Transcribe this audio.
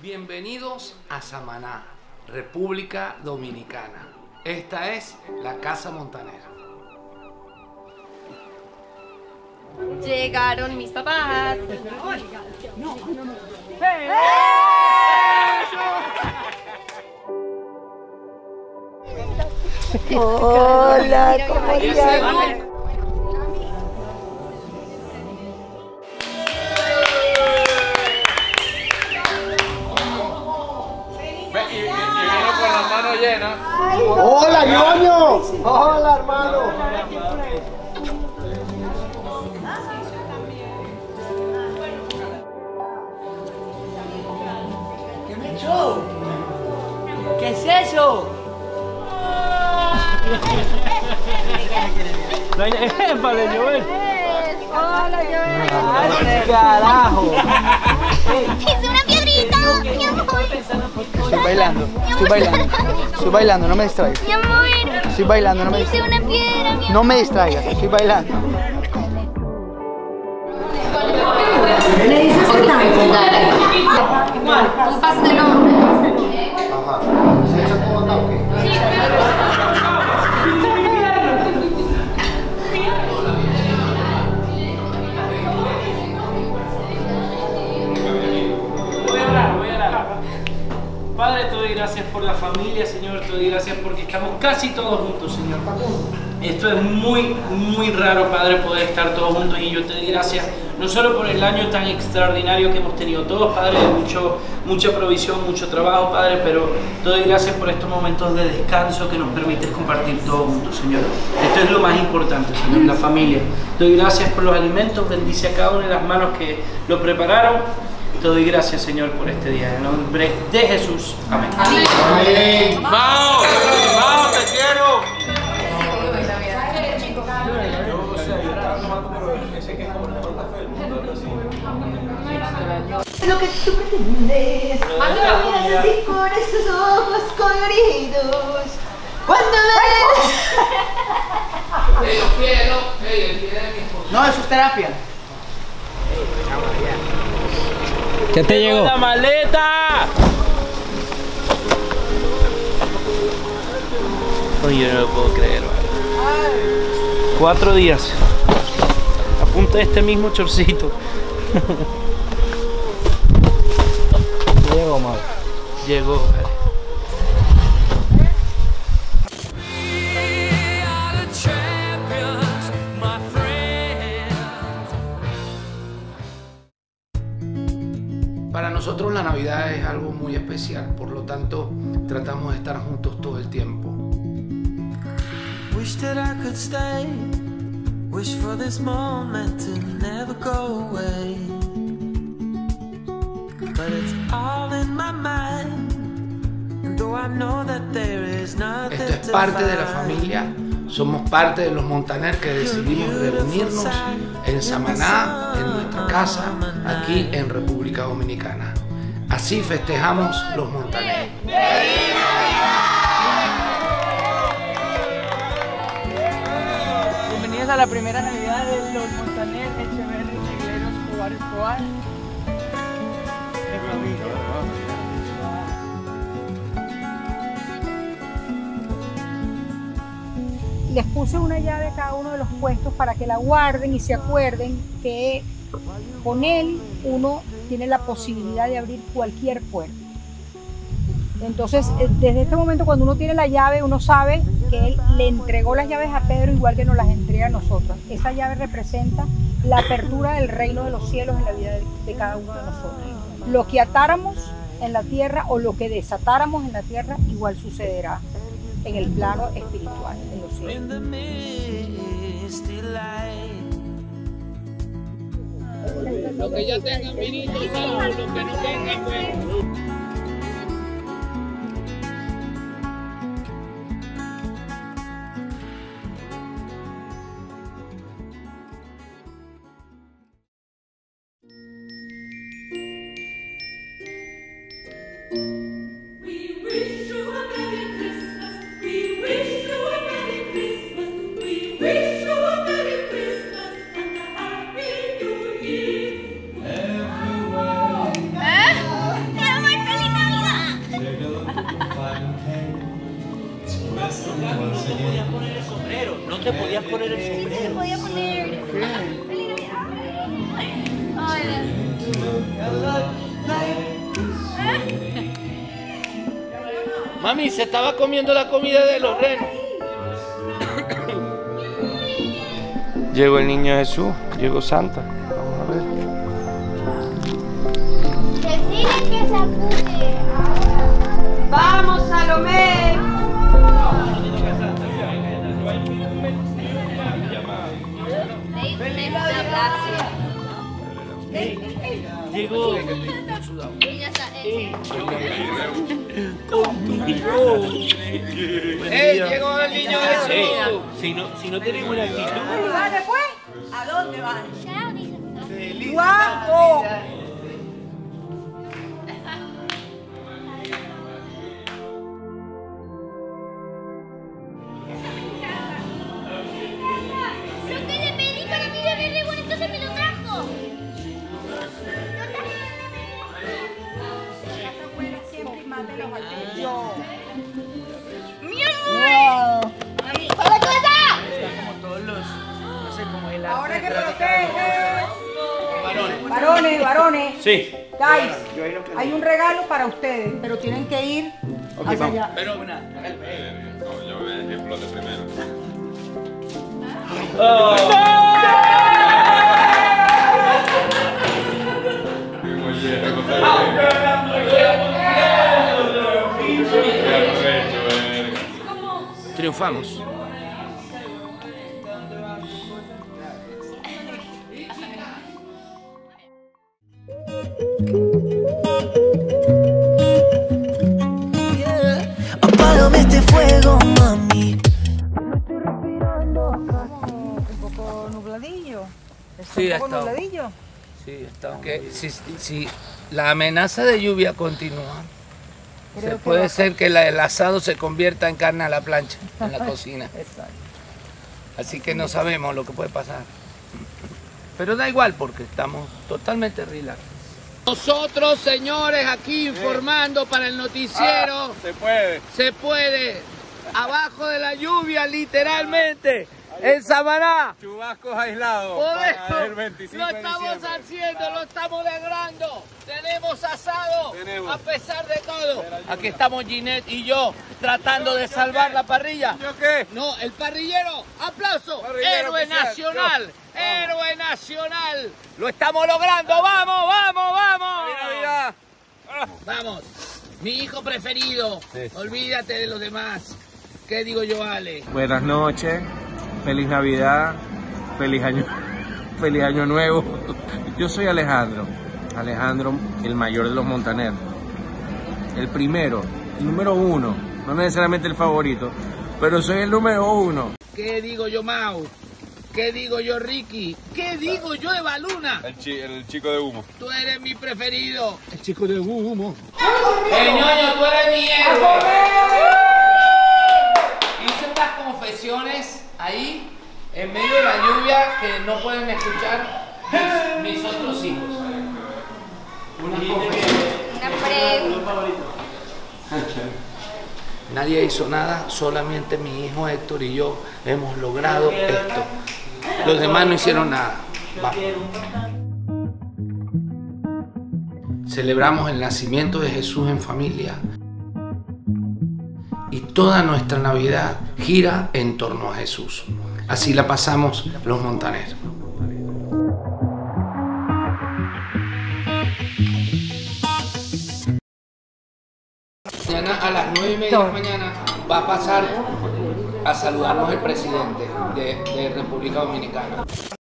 Bienvenidos a Samaná, República Dominicana. Esta es la Casa Montaner. Llegaron mis papás. Hola, ¿cómo estás? ¡Hola, ñoño! ¡Hola, hermano! ¿Qué me echó? ¿Qué es eso? ¡Épale, Joel! Hola, Joel. ¡Ay, carajo! ¡Es una piedrita! ¡Mi amor! Estoy bailando, no me distraigas. ¡Mi amor! Estoy bailando, no me ¡Hice distraigas. una piedra, mi amor! No me distraigas, estoy bailando. ¿Le dices qué tal? Un pastelón. Ajá. ¿Se echa todo acá o qué? Voy a orar. Padre, te doy gracias por la familia, Señor. Te doy gracias porque estamos casi todos juntos, Señor. Esto es muy raro, Padre, poder estar todos juntos, y yo te doy gracias no solo por el año tan extraordinario que hemos tenido todos, Padre, mucha provisión, mucho trabajo, Padre, pero te doy gracias por estos momentos de descanso que nos permites compartir todos juntos, Señor. Esto es lo más importante, Señor, la familia. Te doy gracias por los alimentos, bendice a cada una de las manos que lo prepararon. Te doy gracias, Señor, por este día. En el nombre de Jesús. Amén. Amén. ¡Vamos! ¡Vamos, te quiero! Lo que tú pretendes, así con esos ojos coloridos. Cuando No, eso es terapia. ¿Qué te llegó? ¡La maleta! Oye, yo no lo puedo creer, ¿vale? 4 días. A punta de este mismo chorcito. Llegó, Mau. Llegó, vale. Para nosotros la Navidad es algo muy especial, por lo tanto tratamos de estar juntos todo el tiempo. Wish that I could stay. Wish for this moment to never go away. But it's all in my mind. And though I know that there is nothing to Esto es parte de la familia, somos parte de los Montaner que decidimos reunirnos en Samaná, en nuestra casa, aquí en República Dominicana. Así festejamos los Montaner. Bienvenidos a la primera Navidad de los Montaner, Echeverri, Chigleros, Escobar. Les puse una llave a cada uno de los puestos para que la guarden y se acuerden que con él uno tiene la posibilidad de abrir cualquier puerta. Entonces, desde este momento, cuando uno tiene la llave, uno sabe que él le entregó las llaves a Pedro igual que nos las entrega a nosotros. Esa llave representa la apertura del reino de los cielos en la vida de cada uno de nosotros. Lo que atáramos en la tierra o lo que desatáramos en la tierra, igual sucederá en el plano espiritual, en los cielos. in the misty light. Lo que ya tengan vinito, salud, lo que no tengan, pues. Mi amor, Mami, se estaba comiendo la comida de los renos. Llegó el niño Jesús, llegó Santa. Vamos a ver. Decirle que se apure. ¡Vamos, Salomé! Llegó. Llegó el niño Jesús. Si no tenés buena actitud. ¿Vale, pues? ¿A dónde van? Ya, dice. ¡Guapo! Lo que le pedí para mi bebé re bonito se me lo trajo. ¡Mi amor! ¡Hola, cosa! Ahora que protege. Varones. Sí. Guys, hay un regalo para ustedes, pero tienen que ir hacia allá. Pero Yo voy a explote primero. Triunfamos. Apágame este fuego, mami. Un poco nubladillo. Sí, ha un poco estado. nubladillo. Sí, está. Que si la amenaza de lluvia continúa, Creo que puede va a- ser que el asado se convierta en carne a la plancha en la cocina. Exacto. Así que no sabemos lo que puede pasar. Pero da igual porque estamos totalmente relax. Nosotros, señores, aquí informando para el noticiero. Se puede. Se puede. Abajo de la lluvia, literalmente. En Samaná. Chubascos aislados. Por para eso el 25 lo de estamos diciembre. haciendo, lo estamos logrando. Tenemos asado, Tenemos. a pesar de todo. Aquí estamos Ginette y yo tratando de salvar la parrilla. ¿Yo qué? No, el parrillero, aplauso, Parrillero héroe oficial, nacional, yo. héroe nacional. Lo estamos logrando, vamos, vamos, vamos. ¡Feliz Navidad! Vamos, mi hijo preferido, olvídate de los demás. ¿Qué digo yo, Ale? Buenas noches, feliz Navidad, feliz año nuevo. Yo soy Alejandro, el mayor de los montaneros. El primero, el número uno, no necesariamente el favorito, pero soy el número uno. ¿Qué digo yo, Mau? ¿Qué digo yo, Ricky? ¿Qué digo yo, Eva Luna? El chico de humo. Tú eres mi preferido. El chico de humo. Ñoño, tú eres mi héroe. Hice unas confesiones ahí, en medio de la lluvia, que no pueden escuchar mis otros hijos. Unas confesiones. Nadie hizo nada, solamente mi hijo Héctor y yo hemos logrado esto. Los demás no hicieron nada. Vamos. Celebramos el nacimiento de Jesús en familia. Y toda nuestra Navidad gira en torno a Jesús. Así la pasamos los montaneros. Mañana a las 9:30 de la mañana va a pasar a saludarnos el presidente de República Dominicana.